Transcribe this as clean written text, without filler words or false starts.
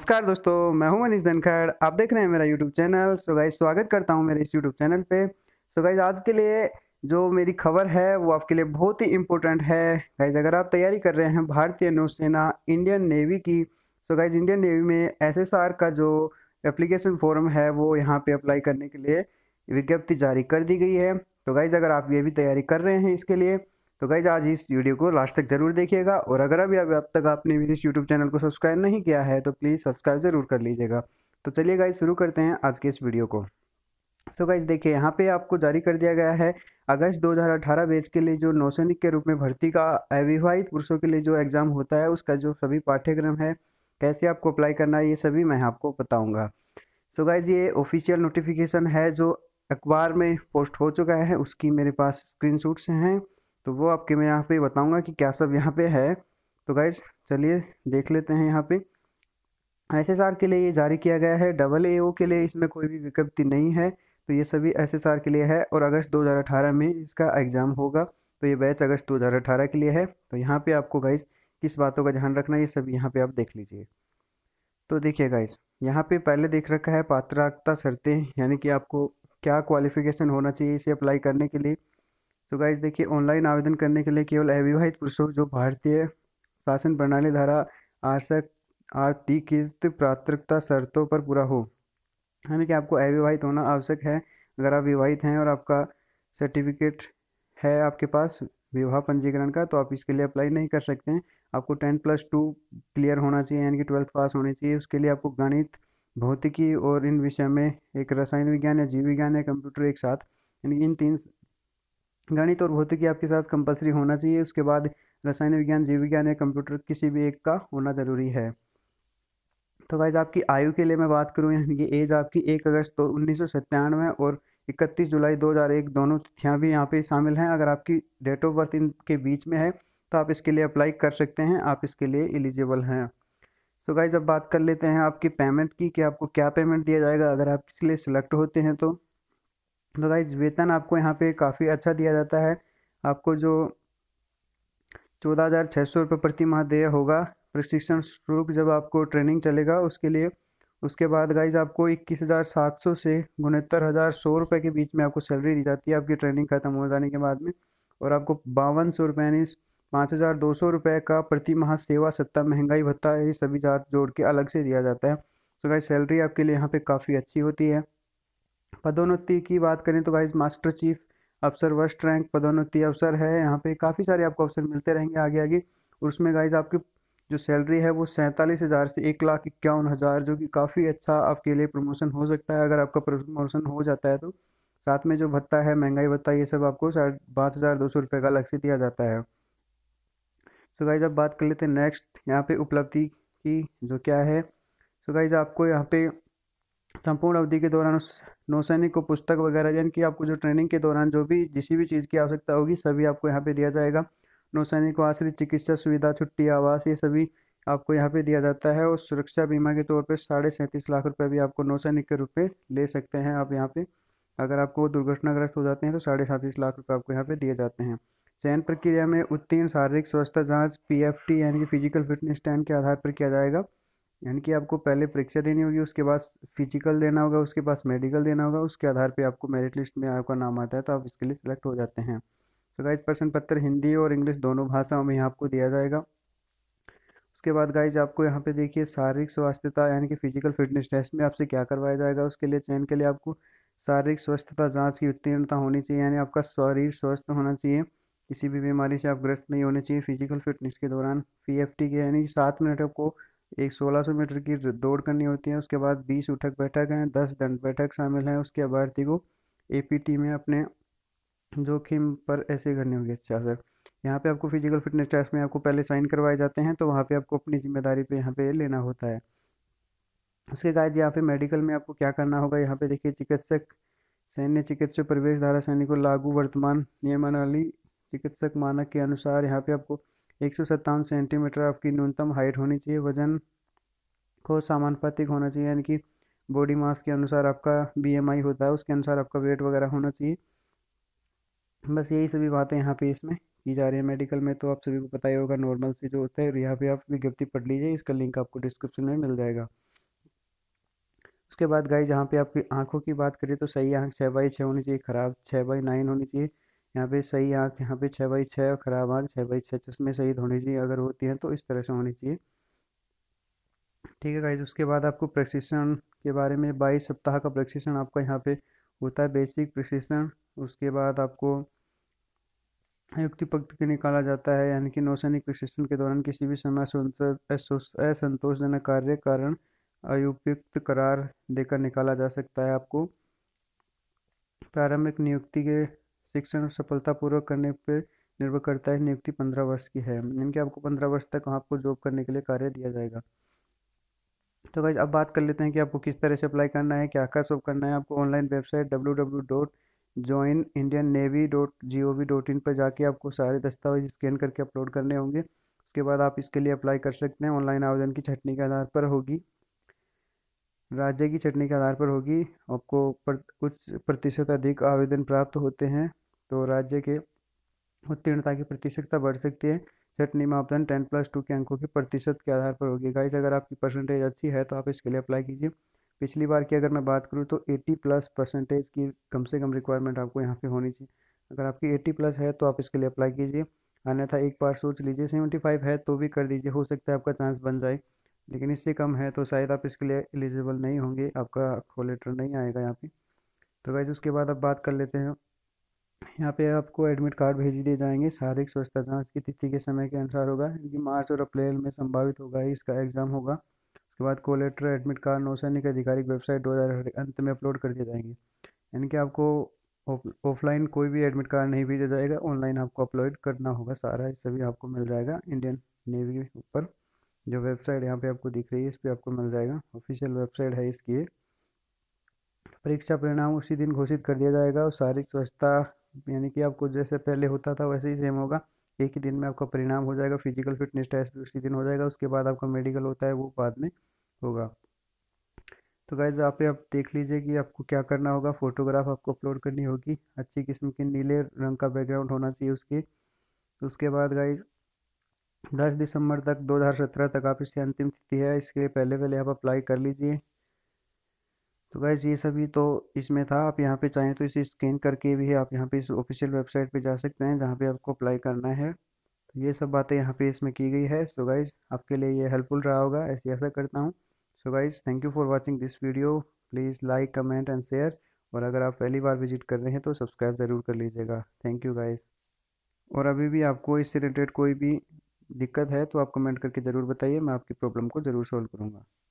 नमस्कार दोस्तों, मैं हूं मनीष धनखड़। आप देख रहे हैं मेरा यूट्यूब चैनल। सो गाइस, स्वागत करता हूं मेरे इस यूट्यूब चैनल पे। सो गाइस, आज के लिए जो मेरी खबर है वो आपके लिए बहुत ही इम्पोर्टेंट है। गाइस, अगर आप तैयारी कर रहे हैं भारतीय नौसेना इंडियन नेवी की, सो गाइस इंडियन नेवी में एसएसआर का जो एप्लीकेशन फॉर्म है वो यहाँ पे अप्लाई करने के लिए विज्ञप्ति जारी कर दी गई है। तो गाइस, अगर आप ये भी तैयारी कर रहे हैं इसके लिए, तो गाइज आज इस वीडियो को लास्ट तक जरूर देखिएगा। और अगर अभी अब तक आपने मेरे इस यूट्यूब चैनल को सब्सक्राइब नहीं किया है तो प्लीज़ सब्सक्राइब जरूर कर लीजिएगा। तो चलिए गाइज, शुरू करते हैं आज के इस वीडियो को। सो गाइज देखिए, यहाँ पे आपको जारी कर दिया गया है अगस्त 2018 बैच के लिए जो नौसैनिक के रूप में भर्ती का अविवाहित पुरुषों के लिए जो एग्जाम होता है उसका जो सभी पाठ्यक्रम है, कैसे आपको अप्लाई करना है, ये सभी मैं आपको बताऊँगा। सो गाइज, ये ऑफिशियल नोटिफिकेशन है जो अखबार में पोस्ट हो चुका है, उसकी मेरे पास स्क्रीनशॉट्स हैं, तो वो आपके मैं यहाँ पे बताऊंगा कि क्या सब यहाँ पे है। तो गाइज चलिए देख लेते हैं। यहाँ पे एसएसआर के लिए ये जारी किया गया है, डबल एओ के लिए इसमें कोई भी विज्ञप्ति नहीं है। तो ये सभी एसएसआर के लिए है और अगस्त 2018 में इसका एग्ज़ाम होगा। तो ये बैच अगस्त 2018 के लिए है। तो यहाँ पे आपको गाइज किस बातों का ध्यान रखना है ये सभी यहाँ पे आप देख लीजिए। तो देखिए गाइज, यहाँ पे पहले देख रखा है पात्रता शर्तें, यानी कि आपको क्या क्वालिफिकेशन होना चाहिए इसे अप्लाई करने के लिए। तो गाइज देखिए, ऑनलाइन आवेदन करने के लिए केवल अविवाहित पुरुषों जो भारतीय शासन प्रणाली धारा आरसक आर्थिकृत पात्रता शर्तों पर पूरा हो, यानी कि आपको अविवाहित होना आवश्यक है। अगर आप विवाहित हैं और आपका सर्टिफिकेट है आपके पास विवाह पंजीकरण का, तो आप इसके लिए अप्लाई नहीं कर सकते हैं। आपको 10+2 क्लियर होना चाहिए, यानी कि 12th पास होनी चाहिए। उसके लिए आपको गणित, भौतिकी और इन विषय में एक रसायन विज्ञान या जीव विज्ञान या कंप्यूटर एक साथ, यानी इन तीन गणित और भौतिकी आपके साथ कंपलसरी होना चाहिए। उसके बाद रसायन विज्ञान, जीव विज्ञान या कंप्यूटर किसी भी एक का होना ज़रूरी है। तो गाइज आपकी आयु के लिए मैं बात करूँ, यानी कि एज आपकी 1 अगस्त तो 1997 और 31 जुलाई 2001 दोनों तिथियाँ भी यहाँ पे शामिल हैं। अगर आपकी डेट ऑफ बर्थ इनके बीच में है तो आप इसके लिए अप्लाई कर सकते हैं, आप इसके लिए एलिजिबल हैं। सो गाइज अब बात कर लेते हैं आपकी पेमेंट की, कि आपको क्या पेमेंट दिया जाएगा अगर आप इसलिए सिलेक्ट होते हैं। तो गाइज वेतन आपको यहाँ पे काफ़ी अच्छा दिया जाता है। आपको जो 14,600 रुपये प्रति माह देय होगा प्रशिक्षण शुल्क जब आपको ट्रेनिंग चलेगा उसके लिए। उसके बाद गाइज आपको 21,700 से 69,100 रुपये के बीच में आपको सैलरी दी जाती है आपकी ट्रेनिंग खत्म हो जाने के बाद में। और आपको 5200 रुपये यानी 5,200 रुपये का प्रति माह सेवा सत्ता महंगाई भत्ता, ये सभी चार्ज जोड़ के अलग से दिया जाता है। तो गाइज सैलरी आपके लिए यहाँ पे काफ़ी अच्छी होती है। पदोन्नति की बात करें तो गाइज मास्टर चीफ अफसर फर्स्ट रैंक पदोन्नति अवसर है। यहाँ पे काफ़ी सारे आपको अवसर मिलते रहेंगे आगे आगे। और उसमें गाइज आपकी जो सैलरी है वो 47,000 से 1,51,000, जो कि काफ़ी अच्छा आपके लिए प्रमोशन हो सकता है अगर आपका प्रमोशन हो जाता है तो। साथ में जो भत्ता है, महंगाई भत्ता, ये सब आपको 5,200 रुपये का अलग से दिया जाता है। तो गाइज अब बात कर लेते हैं नेक्स्ट यहाँ पे उपलब्धि की, जो क्या है। तो गाइज आपको यहाँ पे संपूर्ण अवधि के दौरान उस नौसैनिक को पुस्तक वगैरह, यानी कि आपको जो ट्रेनिंग के दौरान जो भी किसी भी चीज़ की आवश्यकता होगी सभी आपको यहाँ पे दिया जाएगा। नौसैनिक को आश्रित चिकित्सा सुविधा, छुट्टी, आवास, ये सभी आपको यहाँ पे दिया जाता है। और सुरक्षा बीमा के तौर पे 37.5 लाख रुपए भी आपको नौसैनिक के रूप में ले सकते हैं आप यहाँ पे। अगर आपको दुर्घटनाग्रस्त हो जाते हैं तो 37.5 लाख रुपये आपको यहाँ पे दिए जाते हैं। चयन प्रक्रिया में उत्तीर्ण शारीरिक स्वास्थ्य जाँच PFT यानी कि फिजिकल फिटनेस टेस्ट के आधार पर किया जाएगा। यानी कि आपको पहले परीक्षा देनी होगी, उसके बाद फिजिकल देना होगा, उसके बाद मेडिकल देना होगा, उसके आधार पे आपको मेरिट लिस्ट में आपका नाम आता है तो आप इसके लिए सिलेक्ट हो जाते हैं। तो गाइज प्रश्न पत्र हिंदी और इंग्लिश दोनों भाषाओं में आपको दिया जाएगा। उसके बाद गाइज आपको यहाँ पे देखिए शारीरिक स्वास्थ्यता यानी कि फिजिकल फिटनेस टेस्ट में आपसे क्या करवाया जाएगा। उसके लिए चयन के लिए आपको शारीरिक स्वास्थ्यता जाँच की उत्तीर्णता होनी चाहिए, यानी आपका शरीर स्वस्थ होना चाहिए, किसी भी बीमारी से आप ग्रस्त नहीं होने चाहिए फिजिकल फिटनेस के दौरान। PFT के यानी 7 मिनट आपको एक 1600 मीटर की दौड़ करनी होती है। उसके बाद 20 उठक बैठक हैं, 10 दंड बैठक शामिल हैं। उसके अभ्यर्थी को APT में अपने जोखिम पर ऐसे करनी होगी। अच्छा सर, यहाँ पे आपको फिजिकल फिटनेस टेस्ट में आपको पहले साइन करवाए जाते हैं, तो वहाँ पे आपको अपनी जिम्मेदारी पे यहाँ पे लेना होता है। उसके बाद यहाँ पे मेडिकल में आपको क्या करना होगा, यहाँ पे देखिए चिकित्सक सैन्य चिकित्सक प्रवेश धारा सैनिकों लागू वर्तमान नियमावली चिकित्सक मानक के अनुसार यहाँ पे आपको 157 सेंटीमीटर आपकी न्यूनतम हाइट होनी चाहिए। वजन को समानुपातिक होना चाहिए, यानी कि बॉडी मास के अनुसार आपका BMI होता है, उसके अनुसार आपका वेट वगैरह होना चाहिए। बस यही सभी बातें यहाँ पे इसमें की जा रही है मेडिकल में, तो आप सभी को पता ही होगा नॉर्मल से जो होता है। यहाँ पे आप विज्ञप्ति पढ़ लीजिए, इसका लिंक आपको डिस्क्रिप्शन में मिल जाएगा। उसके बाद गाइज यहाँ पे आपकी आंखों की बात करें तो सही आंख 6/6 होनी चाहिए, खराब 6/9 होनी चाहिए। यहाँ पे सही आंख यहाँ पे 6/6 और खराब आंख 6/6, चश्मे सही होनी चाहिए, अगर होती हैं तो इस तरह से होनी चाहिए। ठीक है गाइज, उसके बाद आपको प्रशिक्षण के बारे में 22 सप्ताह का प्रशिक्षण आपका यहाँ पे होता है, बेसिक प्रशिक्षण। उसके बाद आपको युक्ति पक्त के निकाला जाता है, यानी कि नौसैनिक प्रशिक्षण के दौरान किसी भी समय असंतोषजनक कार्य कारण अयुपयुक्त करार देकर निकाला जा सकता है आपको। प्रारंभिक नियुक्ति के शिक्षण सफलतापूर्वक करने पर निर्भर करता है। नियुक्ति 15 वर्ष की है, यानी कि आपको 15 वर्ष तक आपको जॉब करने के लिए कार्य दिया जाएगा। तो गाइज अब बात कर लेते हैं कि आपको किस तरह से अप्लाई करना है, क्या क्या सब करना है। आपको ऑनलाइन वेबसाइट www.joinindiannavy.gov.in पर जाके आपको सारे दस्तावेज स्कैन करके अपलोड करने होंगे। उसके बाद आप इसके लिए अप्लाई कर सकते हैं। ऑनलाइन आवेदन की छंटनी के आधार पर होगी, राज्य की छंटनी के आधार पर होगी। आपको उच्च प्रतिशत अधिक आवेदन प्राप्त होते हैं तो राज्य के उत्तीर्णता की प्रतिशतता बढ़ सकती है। छंटनी मापदंड 10+2 के अंकों के प्रतिशत के आधार पर होगी। गाइस अगर आपकी परसेंटेज अच्छी है तो आप इसके लिए अप्लाई कीजिए। पिछली बार की अगर मैं बात करूँ तो 80+ परसेंटेज की कम से कम रिक्वायरमेंट आपको यहाँ पे होनी चाहिए। अगर आपकी 80+ है तो आप इसके लिए अप्लाई कीजिए, अन्यथा एक बार सोच लीजिए। 75 है तो भी कर दीजिए, हो सकता है आपका चांस बन जाए, लेकिन इससे कम है तो शायद आप इसके लिए एलिजिबल नहीं होंगे, आपका कॉल लेटर नहीं आएगा यहाँ पे। तो गाइस उसके बाद अब बात कर लेते हैं, यहाँ पे आपको एडमिट कार्ड भेज दिए जाएंगे। शारीरिक स्वास्थ्य जांच की तिथि के समय के अनुसार होगा, यानी मार्च और अप्रैल में संभावित होगा इसका एग्ज़ाम होगा। उसके बाद कॉल लेटर एडमिट कार्ड नौसैनिक आधिकारिक वेबसाइट 2000 अंत में अपलोड कर दिए जाएंगे, यानी कि आपको ऑफलाइन कोई भी एडमिट कार्ड नहीं भेजा जाएगा, ऑनलाइन आपको अपलोड करना होगा। सारा सभी आपको मिल जाएगा इंडियन नेवी के ऊपर, जो वेबसाइट यहाँ पे आपको दिख रही है इस पर आपको मिल जाएगा, ऑफिशियल वेबसाइट है इसकी। परीक्षा परिणाम उसी दिन घोषित कर दिया जाएगा और शारीरिक स्वच्छता यानी कि आपको जैसे पहले होता था वैसे ही सेम होगा, एक ही दिन में आपका परिणाम हो जाएगा। फिजिकल फिटनेस टेस्ट भी उसी दिन हो जाएगा, उसके बाद आपका मेडिकल होता है वो बाद में होगा। तो गाइज आप पे आप देख लीजिए कि आपको क्या करना होगा। फोटोग्राफ आपको अपलोड करनी होगी, अच्छी किस्म के नीले रंग का बैकग्राउंड होना चाहिए उसके। उसके बाद गाइज 10 दिसंबर तक 2017 तक आप इसकी अंतिम तिथि है, इसके पहले पहले आप अप्लाई कर लीजिए। तो गाइज ये सभी तो इसमें था, आप यहाँ पे चाहें तो इसे स्कैन करके भी आप यहाँ पे इस ऑफिशियल वेबसाइट पे जा सकते हैं जहाँ पे आपको अप्लाई करना है। तो ये सब बातें यहाँ पे इसमें की गई है। सो गाइज आपके लिए ये हेल्पफुल रहा होगा, ऐसी आशा करता हूँ। So guys thank you for watching this video, please like comment and share, और अगर आप पहली बार विजिट कर रहे हैं तो सब्सक्राइब ज़रूर कर लीजिएगा। Thank you guys. और अभी भी आपको इससे रिलेटेड कोई भी दिक्कत है तो आप कमेंट करके ज़रूर बताइए, मैं आपकी प्रॉब्लम को ज़रूर सॉल्व करूँगा।